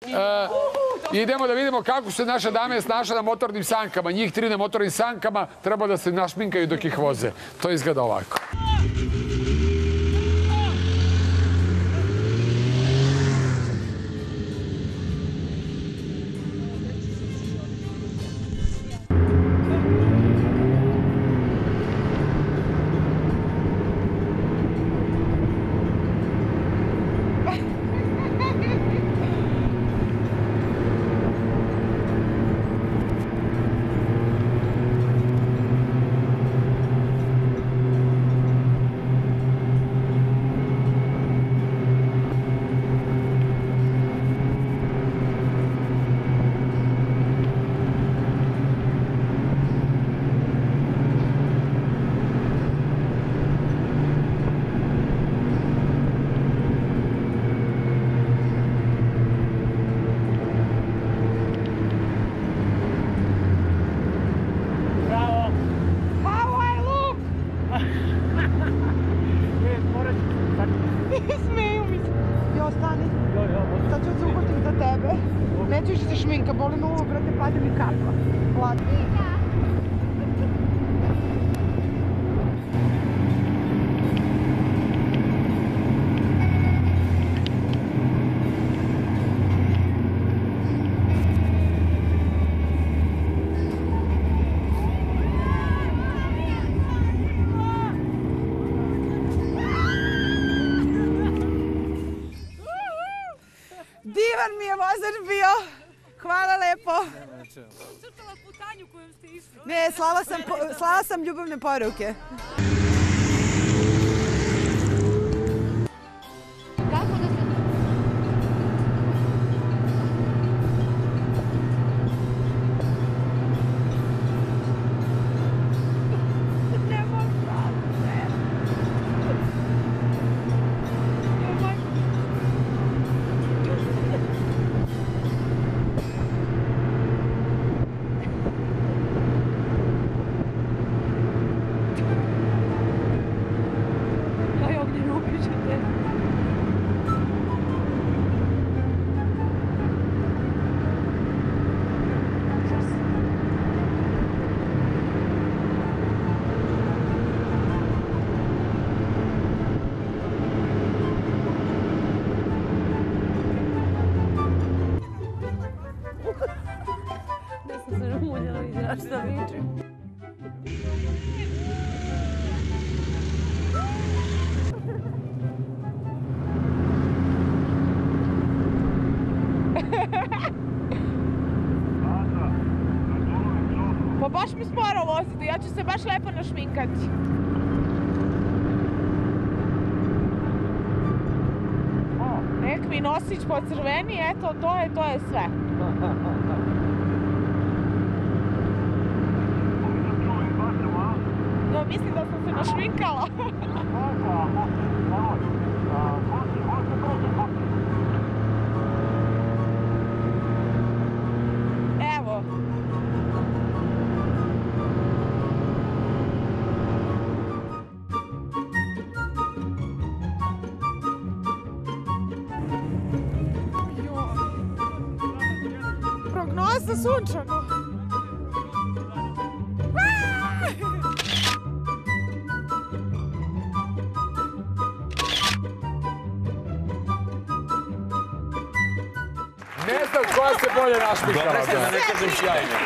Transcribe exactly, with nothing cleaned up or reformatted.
Idemo da vidimo kako se naše dame snašle na motornim sankama. Njih tri na motornim sankama treba da se našminkaju dok ih voze. To izgleda ovako. Smeju mi se. Jo, stani. Sad ću se uhvatim za tebe. Neću više se šminka, boli me uvo, brate, pade mi kakva. Ladno. Divan mi je vozač bio. Hvala lepo. Crtala putanju kojom ste išli. Ne, slala sam, slala sam ljubavne poruke. Kako da se... Nemoj pravde. Aj, ovdje ne upičete. Ne sam se namuljala, vidiš šta vičem. Pa baš mi sporo vozite, ja ću se baš lepo našminkati. Nek mi nosić po crveni, eto, to je, to je sve. No, mislim da sam se našminkala. Evo. Prognoza sunčano. Ne znam koja se bolje našminkala. Dobra se, da ne kažem sjajno.